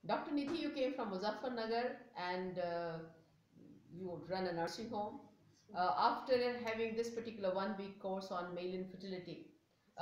Dr. Nidhi, you came from Muzaffarnagar and you run a nursing home. After having this particular 1 week course on male infertility,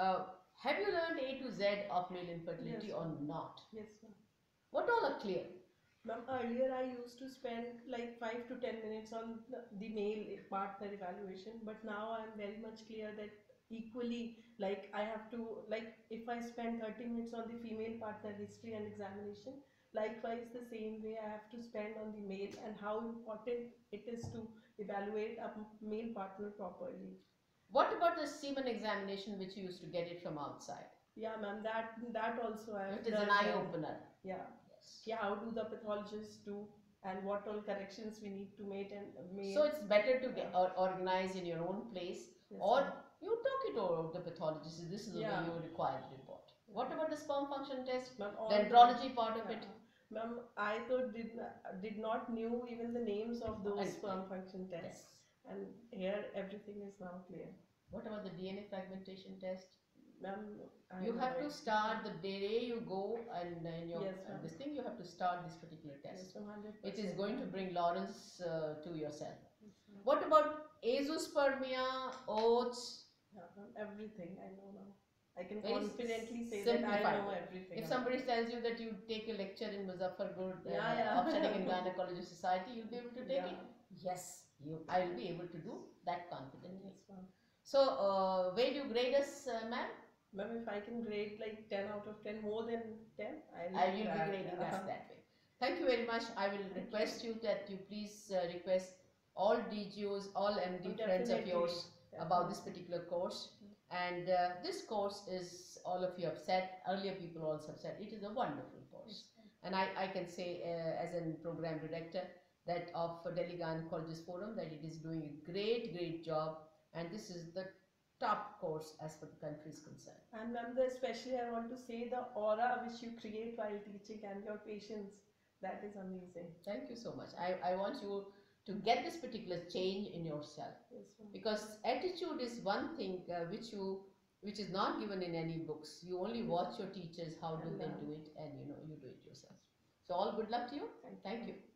have you learned A to Z of male infertility Yes, or ma'am. not? Yes, ma'am. What all are clear? Ma'am, earlier I used to spend like 5 to 10 minutes on the male partner evaluation, but now I'm very much clear that equally, like I have to, like if I spend 30 minutes on the female partner history and examination, likewise the same way I have to spend on the male and how important it is to evaluate a male partner properly. What about the semen examination which you used to get it from outside? Yeah, ma'am, that also I have It is an learned eye well. opener. Yeah. Yes. Yeah, how do the pathologists do and what all corrections we need to make and So make. it's better to get Yeah. or organize in your own place, Yes, or ma'am. you talk it over the pathologist. This is the way Yeah. you require the report. Yeah. What about the sperm function test? Ma'am, The all the, andrology part of yeah. it? Ma'am, I thought did not knew even the names of those And sperm function tests, tests. and here everything is now clear. What about the DNA fragmentation test? Ma'am, I You know have to it. start the day you go and in your Yes, ma'am. this thing you have to start this particular Yes, test. ma'am, It is 100%. going to bring Lawrence to yourself. Yes, ma'am. What about azoospermia, oats? Yeah, ma'am, everything I know now. I can Very confidently say that I simplified know way. everything If about somebody it. tells you that you take a lecture in Muzaffarpur Yeah, Obstetric and yeah. Gynecology Society, you'll be able to take it. Yeah. Yes, I will be able to do that confidently. Yes, ma'am. So, where do you grade us, ma'am? Ma'am, if I can grade like 10 out of 10, more than 10, I will I do will be that. grading us Yeah. that way. Thank you very much. I will Thank request you. you that you please request all DGOs, all MD friends of Definitely. yours about this Definitely. particular course. And this course is, all of you have said, earlier people also have said, it is a wonderful course. Yes, And I can say as a program director that of Delhi Gynecologist Forum that it is doing a great job, and this is the top course as far the country is concerned. and ma'am, especially I want to say the aura which you create while teaching and your patience, that is amazing. Thank you so much. I want you to get this particular change in yourself, Yes, ma'am. because attitude is one thing which is not given in any books. You only watch your teachers how do they do it, and you do it yourself. So all good luck to you. Thank you.